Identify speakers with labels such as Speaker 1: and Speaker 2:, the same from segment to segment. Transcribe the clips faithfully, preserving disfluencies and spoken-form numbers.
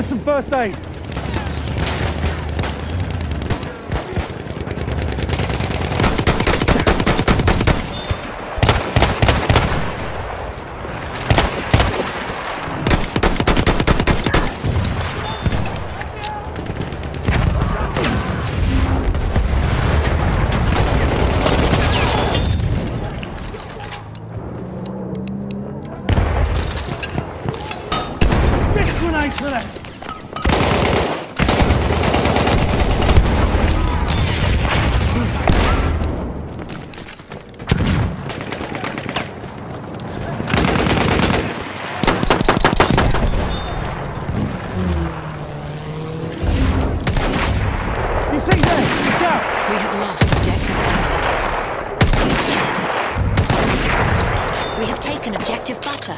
Speaker 1: get some first aid. Grenades for that. You see that? Let's go.
Speaker 2: We have lost objective butter. We have taken objective butter.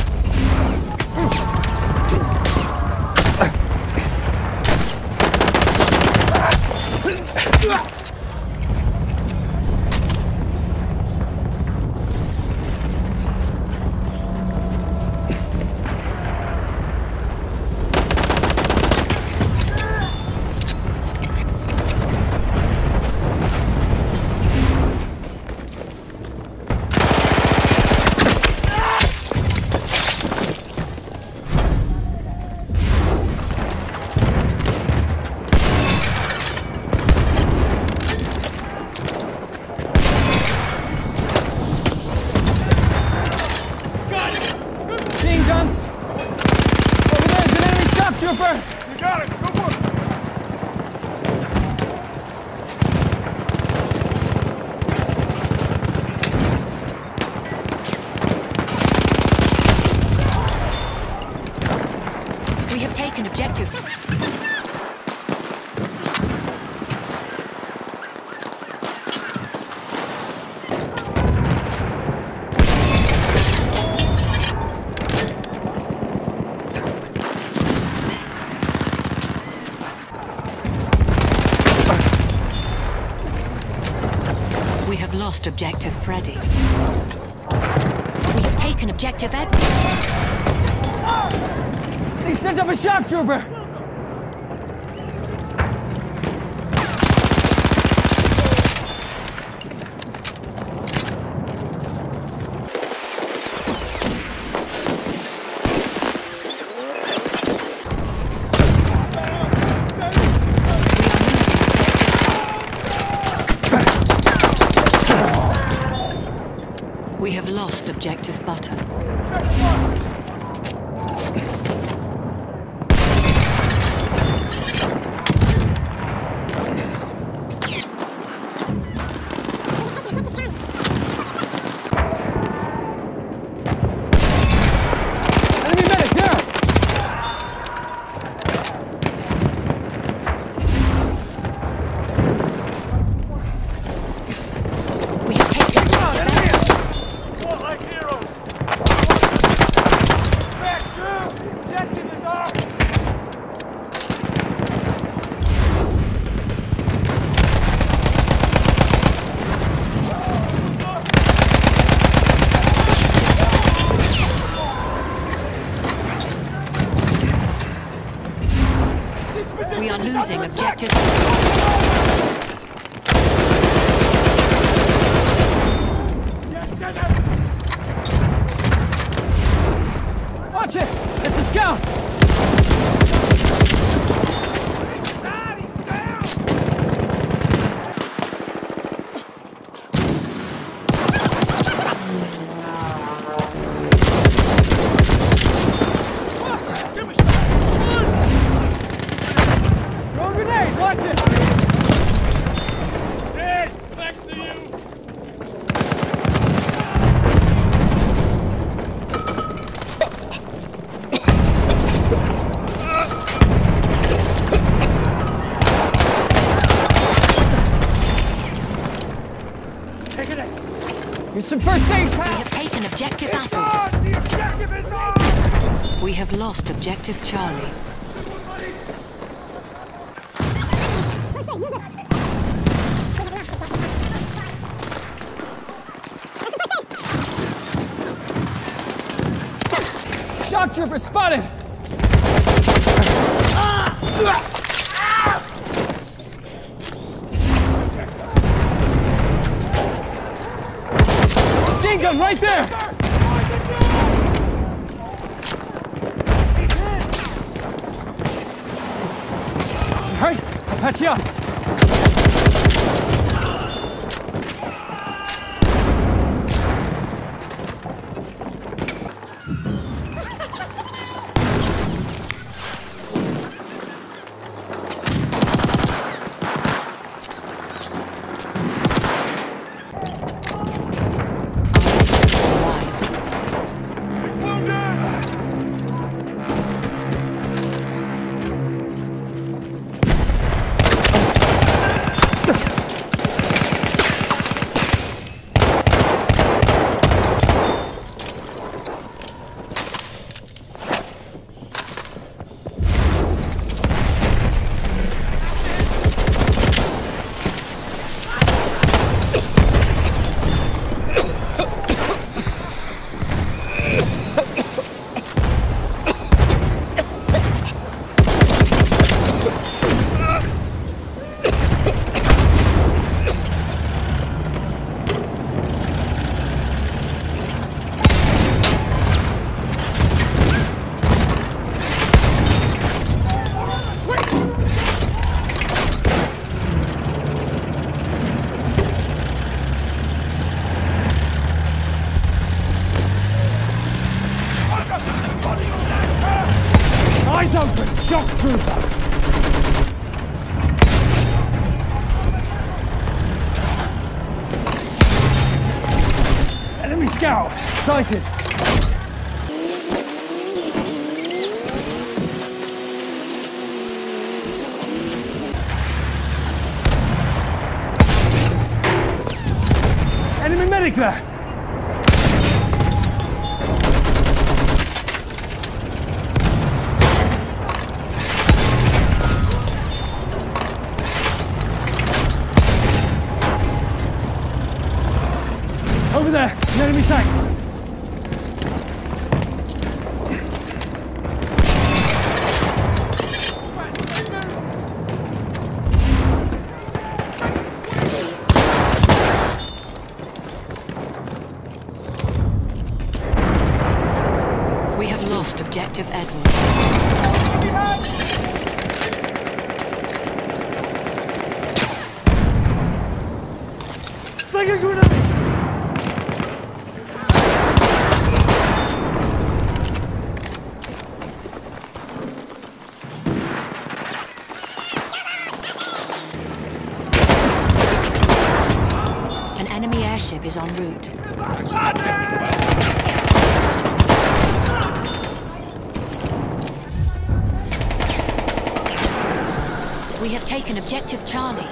Speaker 1: Machine gun! Over there's an enemy shock trooper!
Speaker 3: You got it! Go for it!
Speaker 2: We have taken objective. We have lost objective Freddy. We have taken objective Edward.
Speaker 1: They sent up a shock trooper!
Speaker 2: We have lost objective butter.
Speaker 1: Enemy medic, down!
Speaker 2: We have taken objective Edward.
Speaker 3: Fought like heroes! Back through! The objective is ours! This position
Speaker 2: We are
Speaker 3: is
Speaker 2: losing
Speaker 3: under attack.
Speaker 2: objective.
Speaker 3: Get, get out!
Speaker 1: Watch it! It's a scout!
Speaker 3: Ah, he's down! Give me some!
Speaker 1: Throw a grenade! Watch it!
Speaker 3: Dead! Thanks to you!
Speaker 1: Take it in! Here's some first aid,
Speaker 2: We
Speaker 1: pal!
Speaker 2: have taken objective
Speaker 3: On!
Speaker 2: apples.
Speaker 3: The objective is ours!
Speaker 2: We have lost objective Charlie.
Speaker 1: Shock trooper spotted! Hurry! I'll patch you up. Eyes open! Shock trooper! Enemy scout! Sighted! Enemy medic there! Over there, an enemy tank.
Speaker 2: We have lost objective Edward. An enemy airship is en route. We have taken objective Charlie.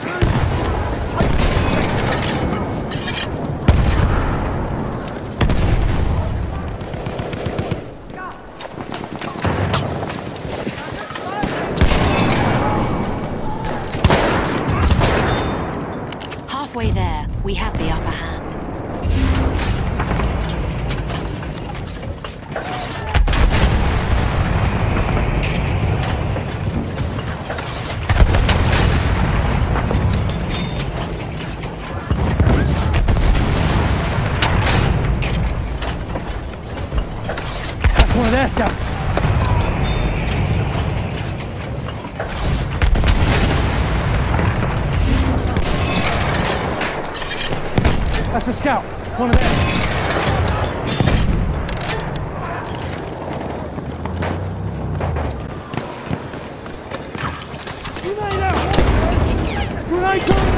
Speaker 2: Halfway there, we have the upper hand.
Speaker 1: That's one of their scouts. That's a scout. One of them. Grenade out! Grenade coming!